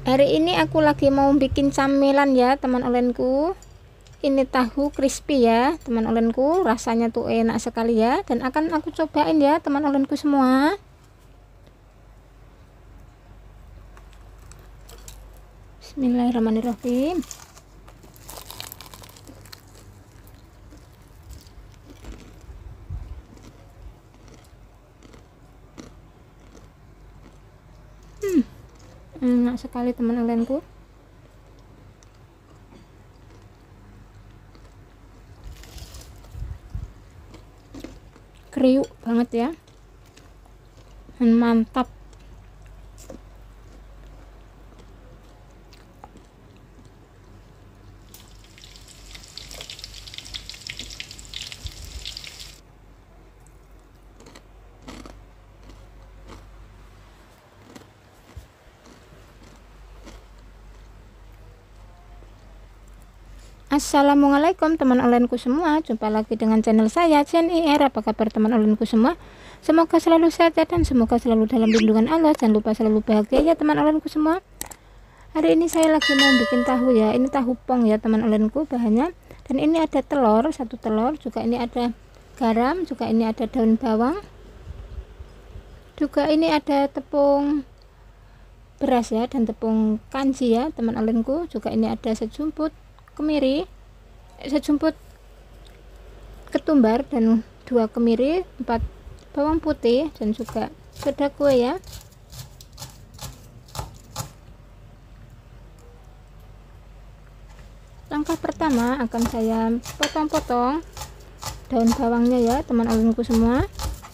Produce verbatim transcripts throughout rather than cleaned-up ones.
Hari ini aku lagi mau bikin camilan ya teman olenku. Ini tahu crispy ya teman olenku, rasanya tuh enak sekali ya, dan akan aku cobain ya teman olenku semua. Bismillahirrahmanirrahim. Hmm, enak sekali teman olenku. Kriuk banget ya, dan mantap. Assalamualaikum teman olenku semua, jumpa lagi dengan channel saya Jen I R. Apa kabar teman olenku semua? Semoga selalu sehat dan semoga selalu dalam lindungan Allah. Jangan lupa selalu bahagia ya teman olenku semua. Hari ini saya lagi mau bikin tahu ya. Ini tahu pong ya teman olenku bahannya. Dan ini ada telur, satu telur, juga ini ada garam, juga ini ada daun bawang, juga ini ada tepung beras ya, dan tepung kanji ya teman olenku. Juga ini ada sejumput kemiri, sejumput ketumbar, dan dua kemiri, empat bawang putih, dan juga soda kue ya. Langkah pertama akan saya potong-potong daun bawangnya ya teman olenku semua.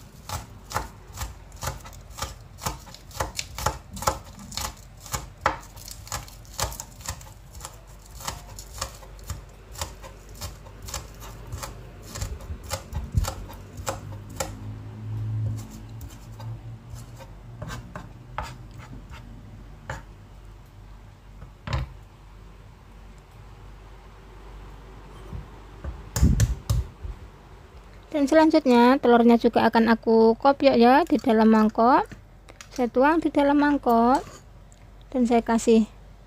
Dan selanjutnya telurnya juga akan aku kopiok ya di dalam mangkok. Saya tuang di dalam mangkok dan saya kasih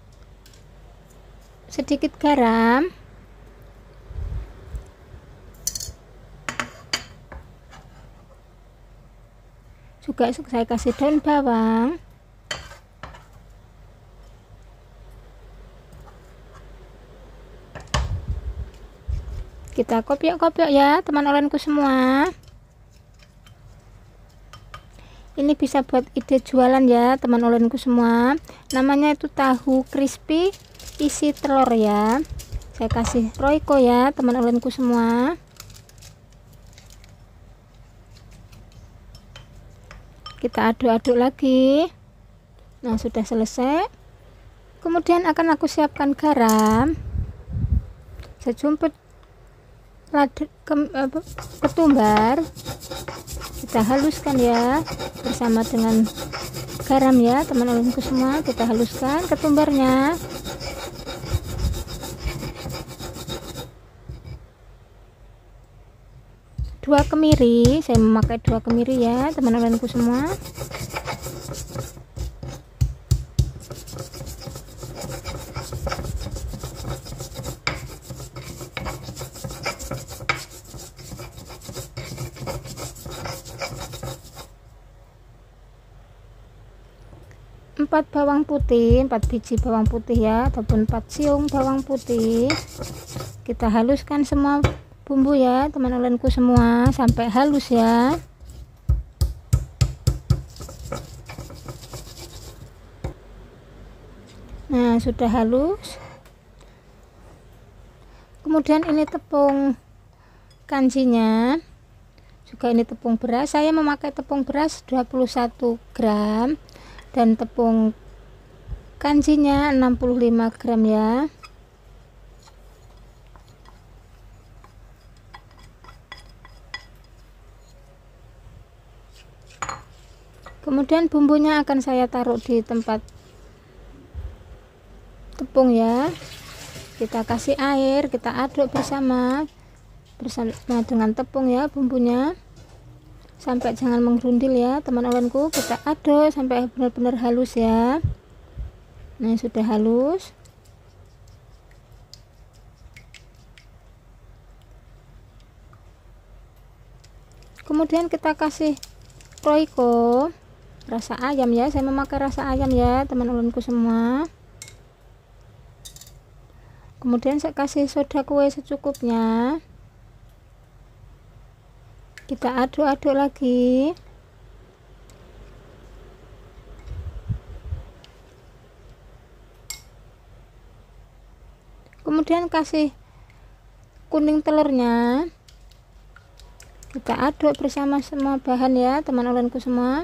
sedikit garam, juga saya kasih daun bawang, kita kopiok-kopiok ya teman olenku semua. Ini bisa buat ide jualan ya teman olenku semua, namanya itu tahu crispy isi telur ya. Saya kasih royco ya teman olenku semua. Kita aduk-aduk lagi. Nah, sudah selesai. Kemudian akan aku siapkan garam, sejumput lada ke, apa, ketumbar, kita haluskan ya bersama dengan garam ya teman olenku semua. Kita haluskan ketumbarnya, dua kemiri, saya memakai dua kemiri ya teman olenku semua. Empat bawang putih, empat biji bawang putih ya, ataupun empat siung bawang putih. Kita haluskan semua bumbu ya teman olenku semua sampai halus ya. Nah, sudah halus. Kemudian ini tepung kanjinya, juga ini tepung beras. Saya memakai tepung beras dua puluh satu gram dan tepung kanjinya enam puluh lima gram ya. Kemudian bumbunya akan saya taruh di tempat tepung ya. Kita kasih air, kita aduk bersama bersama dengan tepung ya bumbunya. sampai jangan menggerundil ya teman olenku, kita aduk sampai benar-benar halus ya. Nah, sudah halus. Kemudian kita kasih Royco rasa ayam ya, saya memakai rasa ayam ya teman ulunku semua. Kemudian saya kasih soda kue secukupnya, kita aduk-aduk lagi. Kemudian kasih kuning telurnya, kita aduk bersama semua bahan ya teman ulunku semua.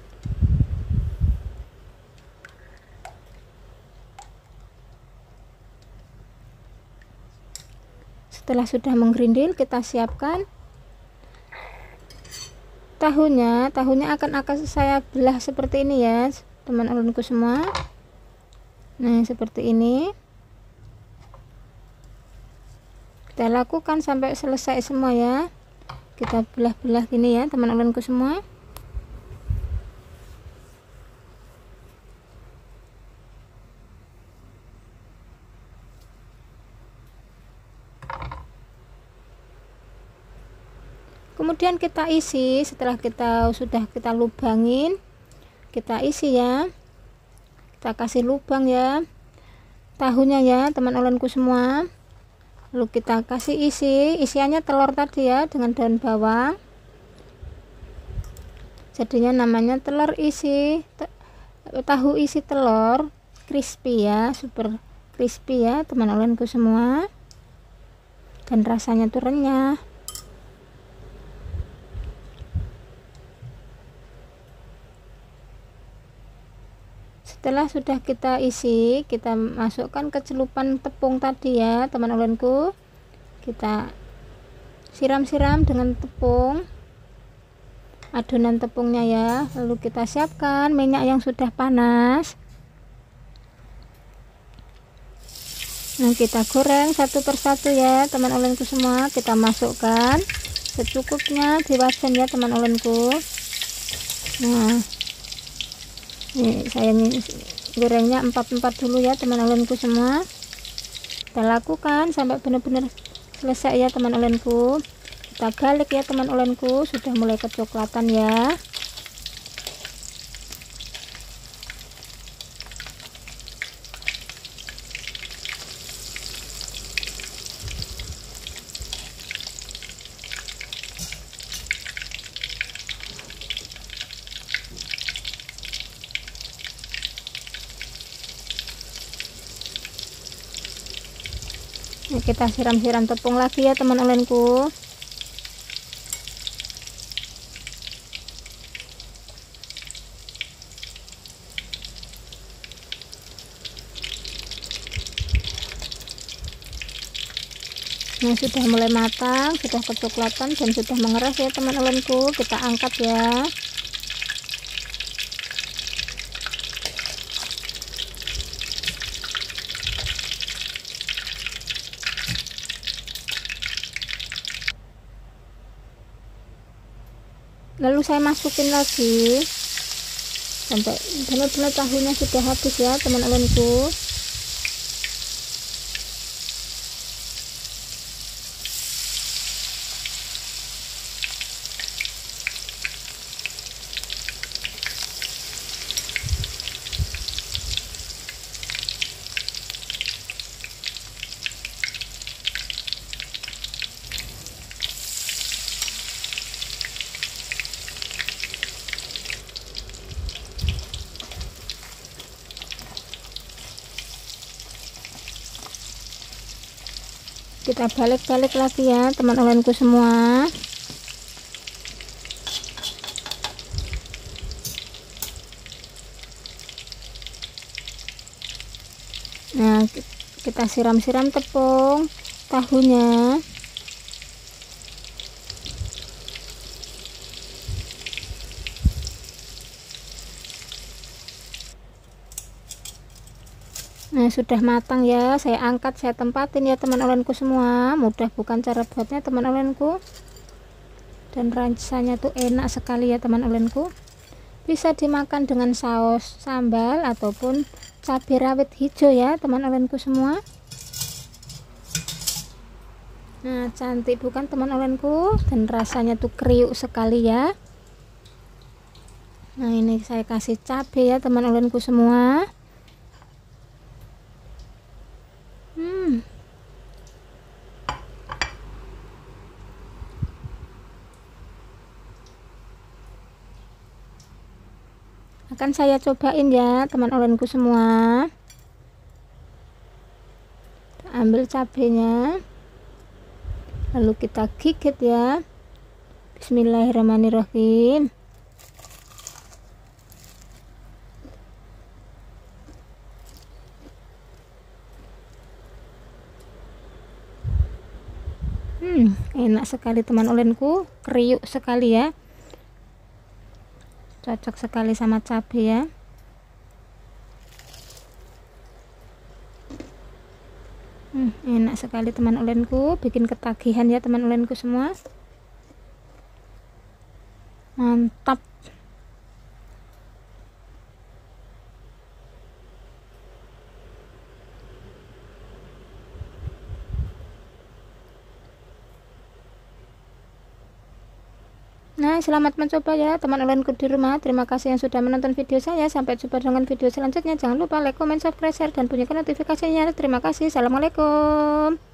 Setelah sudah menggerindil, kita siapkan tahunya. Tahunya akan akan saya belah seperti ini ya teman ulunku semua. Nah, seperti ini kita lakukan sampai selesai semua ya, kita belah-belah gini ya teman ulunku semua. Kemudian kita isi, setelah kita sudah kita lubangin, kita isi ya, kita kasih lubang ya tahunya ya teman ulunku semua. Lalu kita kasih isi, isiannya telur tadi ya dengan daun bawang, jadinya namanya telur isi, tahu isi telur crispy ya, super crispy ya teman ulunku semua, dan rasanya tuh renyah. Setelah sudah kita isi, kita masukkan ke celupan tepung tadi ya teman ulunku, kita siram-siram dengan tepung, adonan tepungnya ya. Lalu kita siapkan minyak yang sudah panas. Nah, kita goreng satu persatu ya teman ulunku semua, kita masukkan secukupnya di wajan ya teman ulunku. Nah, nih saya gorengnya empat-empat dulu ya teman ulunku semua. Kita lakukan sampai benar-benar selesai ya teman ulunku. Kita balik ya teman ulunku, sudah mulai kecoklatan ya. Nah, kita siram-siram tepung lagi ya teman ulunku. Nah, sudah mulai matang, sudah kecoklatan dan sudah mengeras ya teman ulunku. Kita angkat ya. Lalu saya masukin lagi sampai benar-benar tahunya sudah habis ya teman ulunku. Kita balik-balik lagi ya teman ulunku semua. Nah, kita siram-siram tepung tahunya. Nah, sudah matang ya, saya angkat, saya tempatin ya teman ulunku semua. Mudah bukan cara buatnya teman ulunku, dan rasanya tuh enak sekali ya teman ulunku. Bisa dimakan dengan saus sambal ataupun cabai rawit hijau ya teman olenku semua. Nah, cantik bukan teman olenku, dan rasanya tuh kriuk sekali ya. Nah, ini saya kasih cabai ya teman olenku semua. Hmm. Akan saya cobain ya teman olenku semua. Ambil cabenya, lalu kita gigit ya. Bismillahirrahmanirrahim. Hmm, enak sekali teman olenku, kriuk sekali ya. Cocok sekali sama cabai ya. Hmm, enak sekali teman olenku, bikin ketagihan ya teman olenku semua. Mantap. Nah, selamat mencoba ya teman olenku di rumah. Terima kasih yang sudah menonton video saya. Sampai jumpa dengan video selanjutnya. Jangan lupa like, comment, subscribe, share, dan bunyikan notifikasinya. Terima kasih. Assalamualaikum.